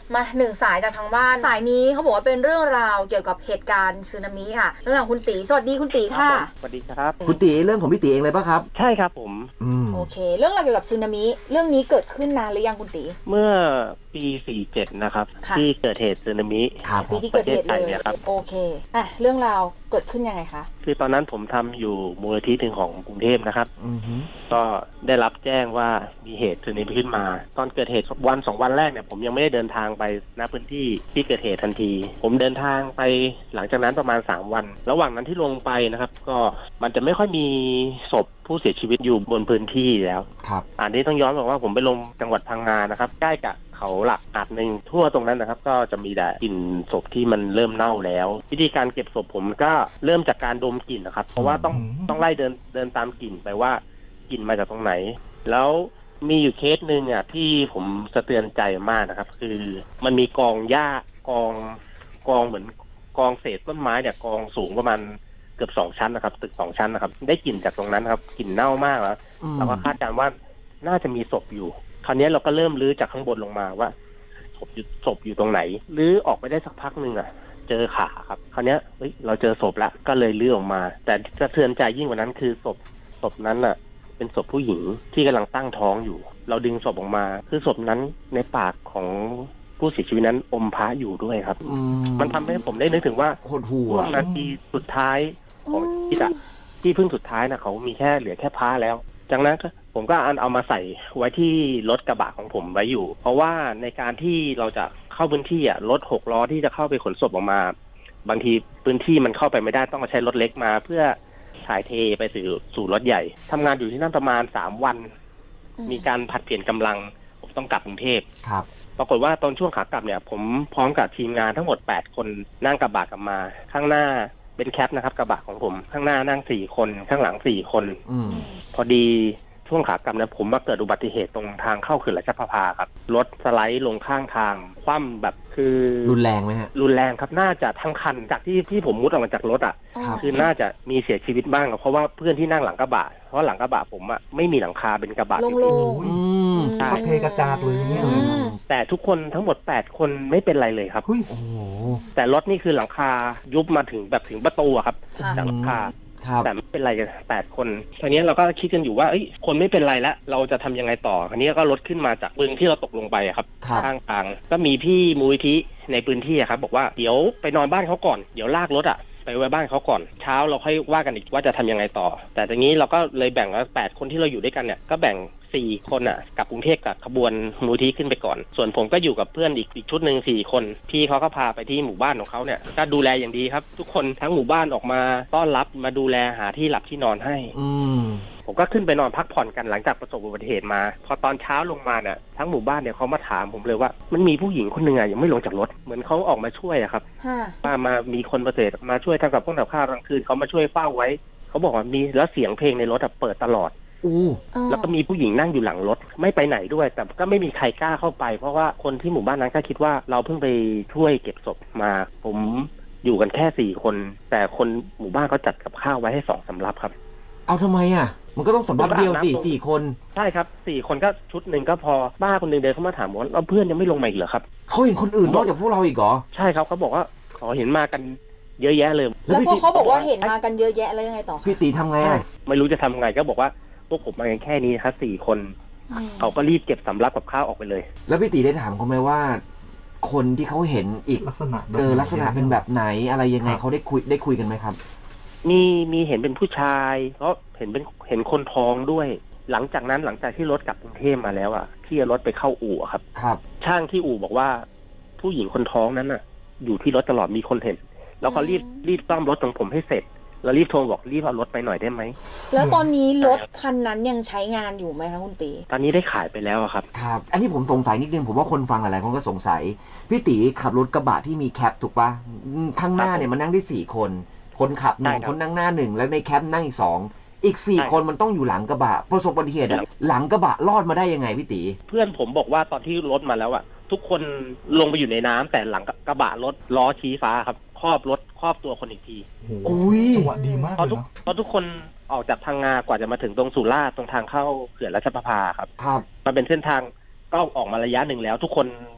มา1 สายจากทางบ้านสายนี้เขาบอกว่าเป็นเรื่องราวเกี่ยวกับเหตุการณ์สึนามิค่ะเรื่องของคุณตีสวัสดีคุณตีค่ะสวัสดีครับคุณตีเรื่องของพี่ตีเองเลยป่ะครับใช่ครับผมโอเคเรื่องราวเกี่ยวกับสึนามิเรื่องนี้เกิดขึ้นนานหรือยังคุณตีเมื่อปี47นะครับที่เกิดเหตุสึนามิปีที่เกิดเหตุเลยโอเคเรื่องราวเกิดขึ้นยังไงคะคือตอนนั้นผมทำอยู่มูลนิธิหนึ่งของกรุงเทพนะครับก็ได้รับแจ้งว่ามีเหตุสึนามิขึ้นมาตอนเกิดเหตุวัน2 วันแรกเนี่ยผมยังไม่ได้เดินทางไปณพื้นที่ที่เกิดเหตุทันทีผมเดินทางไปหลังจากนั้นประมาณ3 วันระหว่างนั้นที่ลงไปนะครับก็มันจะไม่ค่อยมีศพผู้เสียชีวิตอยู่บนพื้นที่แล้วครับอันนี้ต้องย้อนบอกว่าผมไปลงจังหวัดพังงานะครับใกล้กับเขาหลักหาดหนึ่งทั่วตรงนั้นนะครับก็จะมีแต่กลิ่นศพที่มันเริ่มเน่าแล้ววิธีการเก็บศพผมก็เริ่มจากการดมกลิ่นนะครับเพราะว่าต้องไล่เดินตามกลิ่นไปว่ากลิ่นมาจากตรงไหนแล้วมีอยู่เคสหนึ่งที่ผมสะเทือนใจมากนะครับคือมันมีกองหญ้ากองเหมือนกองเศษต้นไม้เนี่ยกองสูงประมาณเกือบ2 ชั้นนะครับตึก2 ชั้นนะครับได้กลิ่นจากตรงนั้นครับกลิ่นเน่ามากแล้วเราก็คาดการณ์ว่าน่าจะมีศพอยู่คราวนี้เราก็เริ่มลื้อจากข้างบนลงมาว่าศพอยู่ตรงไหนลื้อออกไปได้สักพักนึงเจอขาครับคราวนี้เราเจอศพละก็เลยลื้อออกมาแต่สะเทือนใจยิ่งกว่านั้นคือศพนั้นเป็นศพผู้หญิงที่กำลังตั้งท้องอยู่เราดึงศพออกมาคือศพนั้นในปากของผู้เสียชีวิตนั้นอมพระอยู่ด้วยครับมันทำให้ผมได้นึกถึงว่าช่วงนาทีสุดท้ายของที่พึ่งสุดท้ายเขามีเหลือแค่พระแล้วจากนั้นผมก็เอามาใส่ไว้ที่รถกระบะของผมไว้อยู่เพราะว่าในการที่เราจะเข้าพื้นที่รถ6 ล้อที่จะเข้าไปขนศพออกมาบางทีพื้นที่มันเข้าไปไม่ได้ต้องใช้รถเล็กมาเพื่อถ่ายเทไปสู่รถใหญ่ทำงานอยู่ที่นั่นประมาณ3 วันมีการผัดเปลี่ยนกำลังผมต้องกลับกรุงเทพครับปรากฏว่าตอนช่วงขากลับเนี่ยผมพร้อมกับทีมงานทั้งหมด8 คนนั่งกระบะกลับมาข้างหน้าเป็นแคปนะครับกระบะของผมข้างหน้านั่ง4 คนข้างหลัง4 คนพอดีช่วงขากลับเนี่ยผมมาเกิดอุบัติเหตุตรงทางเข้าเขื่อนราชประภาครับรถสไลด์ลงข้างทางคว่ำแบบคือรุนแรงไหมฮะรุนแรงครับน่าจะทั้งคันจากที่ผมมุดออกมาจากรถคือน่าจะมีเสียชีวิตบ้างเพราะว่าเพื่อนที่นั่งหลังกระบะเพราะหลังกระบะผมไม่มีหลังคาเป็นกระบะโล่งๆเขาเทกระจาดเลยเนี่ยแต่ทุกคนทั้งหมด8 คนไม่เป็นไรเลยครับแต่รถนี่คือหลังคายุบมาถึงประตูครับจากหลังคาแต่ไม่เป็นไรกัน8 คนทีนี้เราก็คิดกันอยู่ว่าคนไม่เป็นไรแล้วเราจะทำยังไงต่อทีนี้ก็รถขึ้นมาจากบึงที่เราตกลงไปครับข้างทางก็มีพี่มูลนิธิในพื้นที่ครับบอกว่าเดี๋ยวไปนอนบ้านเขาก่อนเดี๋ยวลากรถไปไว้บ้านเขาก่อนเช้าเราค่อยว่ากันอีกว่าจะทำยังไงต่อแต่ทีนี้เราก็เลยแบ่งว่า8 คนที่เราอยู่ด้วยกันเนี่ยก็แบ่ง4 คนกับกรุงเทพกับขบวนมูลที่ขึ้นไปก่อนส่วนผมก็อยู่กับเพื่อนอีกชุดหนึ่ง4 คนพี่เขาก็พาไปที่หมู่บ้านของเขาเนี่ยก็ดูแลอย่างดีครับทุกคนทั้งหมู่บ้านออกมาต้อนรับมาดูแลหาที่หลับที่นอนให้ผมก็ขึ้นไปนอนพักผ่อนกันหลังจากประสบอุบัติเหตุมาพอตอนเช้าลงมาเนี่ยทั้งหมู่บ้านเนี่ยเขามาถามผมเลยว่ามันมีผู้หญิงคนหนึ่งยังไม่ลงจากรถเหมือนเขาออกมาช่วยครับมามีคนประเสริฐมาช่วยทำกับพวกกับข้าวกลางคืนเขามาช่วยเฝ้าไว้เขาบอกว่ามีแล้วเสียงเพลงในรถเปิดตลอดแล้วก็มีผู้หญิงนั่งอยู่หลังรถไม่ไปไหนด้วยแต่ก็ไม่มีใครกล้าเข้าไปเพราะว่าคนที่หมู่บ้านนั้นก็คิดว่าเราเพิ่งไปช่วยเก็บศพมาผมอยู่กันแค่4 คนแต่คนหมู่บ้านเขาจัดกับข้าวไว้ให้2 สำรับครับเอาทำไมมันก็ต้องสำรับเดียว4 คนใช่ครับ4 คนก็ชุดหนึ่งก็พอป้าคนนึงเดินเข้ามาถามว่าเราเพื่อนยังไม่ลงมาอีกเหรอครับเขาเห็นคนอื่นนอกจากพวกเราอีกเหรอใช่ครับเขาบอกว่าเขาเห็นมากันเยอะแยะเลยแล้วพอเขาบอกว่าเห็นมากันเยอะแยะแล้วยังไงต่อพี่ตีทำไงไม่รู้จะทำไงก็บอกว่าพวกผมมากันแค่นี้ครับ4 คนเขาก็รีบเก็บสำรับกับข้าวออกไปเลยแล้วพี่ตีได้ถามเขาไหมว่าคนที่เขาเห็นอีกลักษณะเป็นแบบไหนอะไรยังไงเขาได้คุยกันไหมครับมีเห็นเป็นผู้ชายก็เห็นคนท้องด้วยหลังจากที่รถกลับกรุงเทพมาแล้วที่รถไปเข้าอู่ครับช่างที่อู่บอกว่าผู้หญิงคนท้องนั้นอยู่ที่รถตลอดมีคนเห็นแล้วก็รีบซ่อมรถของผมให้เสร็จแล้วรีบโทรบอกรีบเอารถไปหน่อยได้ไหมแล้วตอนนี้รถคันนั้นยังใช้งานอยู่ไหมคะคุณตีตอนนี้ได้ขายไปแล้วครับอันนี้ผมสงสัยนิดนึงผมว่าคนฟังหลายคนก็สงสัยพี่ตีขับรถกระบะที่มีแคปถูกปะข้างหน้าเนี่ยมันนั่งได้4 คนคนขับ1 คนนั่งหน้า1แล้วในแคปนั่งอีก4 คนมันต้องอยู่หลังกระบะประสบอุบัติเหตุหลังกระบะรอดมาได้ยังไงพี่ตีเพื่อนผมบอกว่าตอนที่รถมาแล้วทุกคนลงไปอยู่ในน้ำแต่หลังกระบะรถล้อชี้ฟ้าครับครอบตัวคนอีกทีจังหวะดีมากเลยเพราะทุกคนออกจากพังงากว่าจะมาถึงตรงสุราษฎร์ตรงทางเข้าเขื่อนราชประภาครับมันเป็นเส้นทางก็ออกมาระยะหนึ่งแล้วทุกคน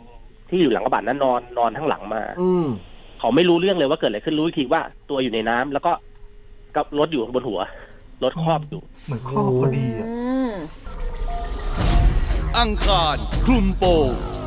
ที่อยู่หลังกระบะนั้นนอนทั้งหลังมา เขาไม่รู้เรื่องเลยว่าเกิดอะไรขึ้นรู้อีกทีว่าตัวอยู่ในน้ำแล้วก็กับรถอยู่บนหัวรถครอบอยู่เหมือนครอบพอดีอ่ะอังคารคลุมโปง